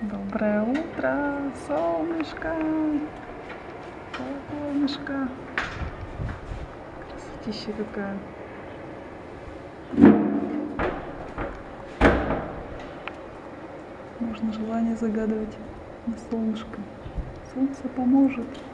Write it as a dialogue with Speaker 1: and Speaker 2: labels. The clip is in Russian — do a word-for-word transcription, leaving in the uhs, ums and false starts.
Speaker 1: Доброе утро, солнышко, солнышко, красотища какая. Можно желание загадывать на солнышко. Солнце поможет.